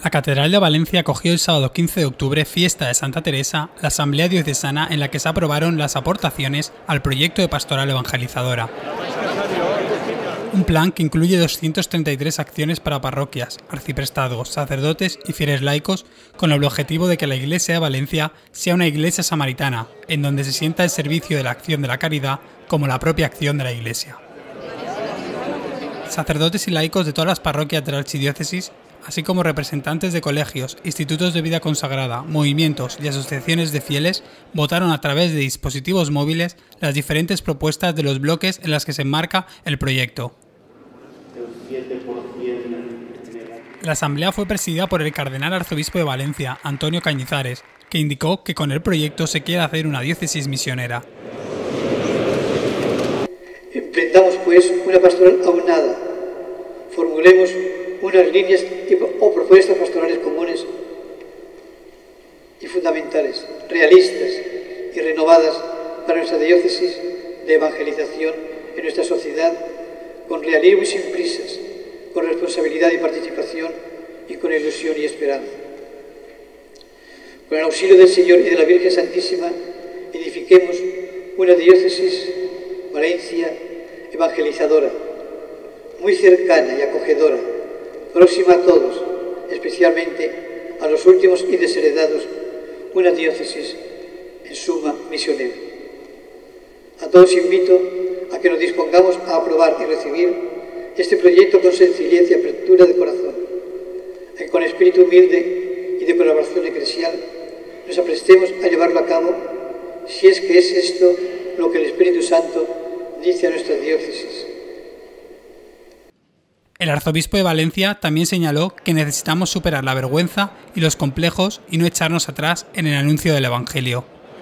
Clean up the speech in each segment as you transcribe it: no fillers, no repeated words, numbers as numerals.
La Catedral de Valencia acogió el sábado 15 de octubre, fiesta de Santa Teresa, la Asamblea Diocesana en la que se aprobaron las aportaciones al proyecto de pastoral evangelizadora. Un plan que incluye 233 acciones para parroquias, arciprestados, sacerdotes y fieles laicos, con el objetivo de que la Iglesia de Valencia sea una iglesia samaritana, en donde se sienta el servicio de la acción de la caridad como la propia acción de la Iglesia. Sacerdotes y laicos de todas las parroquias de la archidiócesis, así como representantes de colegios, institutos de vida consagrada, movimientos y asociaciones de fieles, votaron a través de dispositivos móviles las diferentes propuestas de los bloques en las que se enmarca el proyecto. La asamblea fue presidida por el cardenal arzobispo de Valencia, Antonio Cañizares, que indicó que con el proyecto se quiere hacer una diócesis misionera. Emprendamos pues una pastoral aunada, formulemos unas líneas o propuestas pastorales comunes y fundamentales, realistas y renovadas para nuestra diócesis de evangelización en nuestra sociedad, con realismo y sin prisas, con responsabilidad y participación y con ilusión y esperanza. Con el auxilio del Señor y de la Virgen Santísima, edifiquemos una diócesis, Valencia, evangelizadora, muy cercana y acogedora, próxima a todos, especialmente a los últimos y desheredados, una diócesis en suma misionera. A todos invito a que nos dispongamos a aprobar y recibir este proyecto con sencillez y apertura de corazón, y con espíritu humilde y de colaboración eclesial nos aprestemos a llevarlo a cabo, si es que es esto lo que el Espíritu Santo dice a nuestra diócesis. El arzobispo de Valencia también señaló que necesitamos superar la vergüenza y los complejos y no echarnos atrás en el anuncio del Evangelio.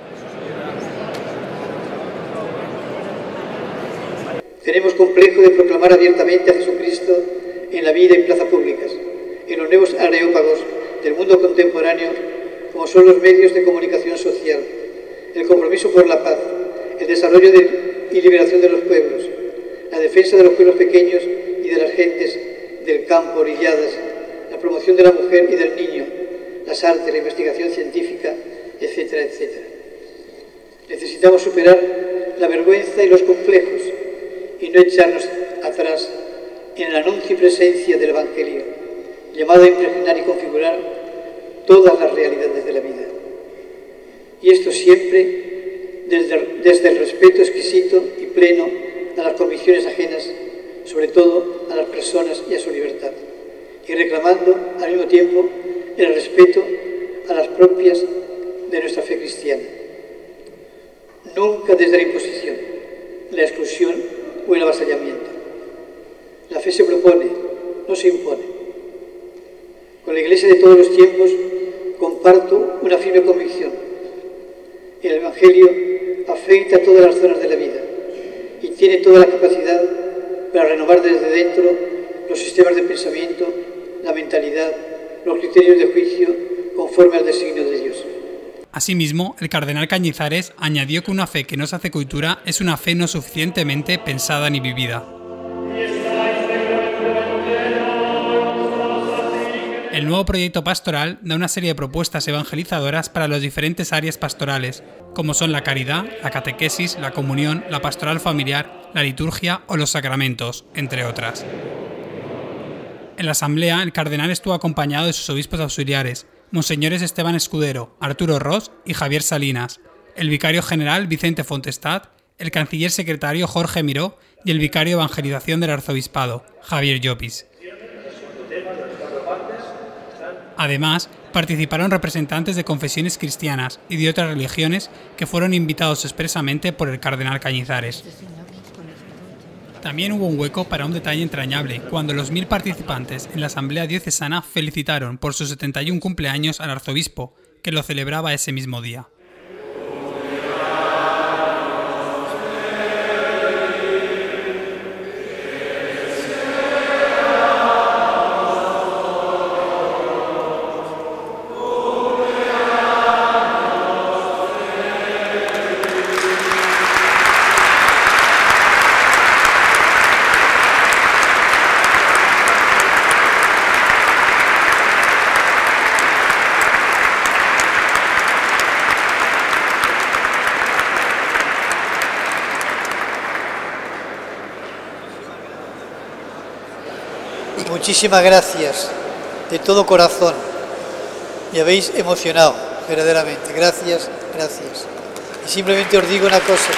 Tenemos complejo de proclamar abiertamente a Jesucristo en la vida y plaza públicas, en los nuevos areópagos del mundo contemporáneo, como son los medios de comunicación social, el compromiso por la paz, el desarrollo y liberación de los pueblos, la defensa de los pueblos pequeños y de las gentes del campo orilladas, la promoción de la mujer y del niño, las artes, la investigación científica, etcétera, etcétera. Necesitamos superar la vergüenza y los complejos y no echarnos atrás en el anuncio y presencia del Evangelio, llamado a impregnar y configurar todas las realidades de la vida. Y esto siempre desde el respeto exquisito y pleno a las convicciones ajenas, sobre todo a las personas y a su libertad, y reclamando al mismo tiempo el respeto a las propias de nuestra fe cristiana. Nunca desde la imposición, la exclusión o el avasallamiento. La fe se propone, no se impone. Con la Iglesia de todos los tiempos comparto una firme convicción. El Evangelio afecta a todas las zonas de la vida y tiene toda la capacidad para renovar desde dentro los sistemas de pensamiento, la mentalidad, los criterios de juicio conforme al designio de Dios. Asimismo, el cardenal Cañizares añadió que una fe que no se hace cultura es una fe no suficientemente pensada ni vivida. El nuevo proyecto pastoral da una serie de propuestas evangelizadoras para las diferentes áreas pastorales, como son la caridad, la catequesis, la comunión, la pastoral familiar, la liturgia o los sacramentos, entre otras. En la asamblea, el cardenal estuvo acompañado de sus obispos auxiliares, monseñores Esteban Escudero, Arturo Ros y Javier Salinas, el vicario general Vicente Fontestad, el canciller secretario Jorge Miró y el vicario de evangelización del arzobispado, Javier Llopis. Además, participaron representantes de confesiones cristianas y de otras religiones que fueron invitados expresamente por el cardenal Cañizares. También hubo un hueco para un detalle entrañable, cuando los 1000 participantes en la Asamblea Diocesana felicitaron por sus 71 cumpleaños al arzobispo, que lo celebraba ese mismo día. Y muchísimas gracias de todo corazón. Me habéis emocionado, verdaderamente. Gracias, gracias. Y simplemente os digo una cosa.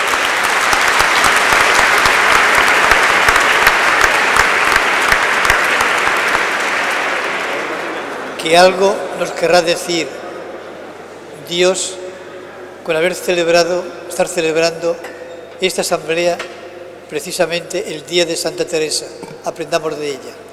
Que algo nos querrá decir Dios con estar celebrando esta asamblea precisamente el día de Santa Teresa. Aprendamos de ella.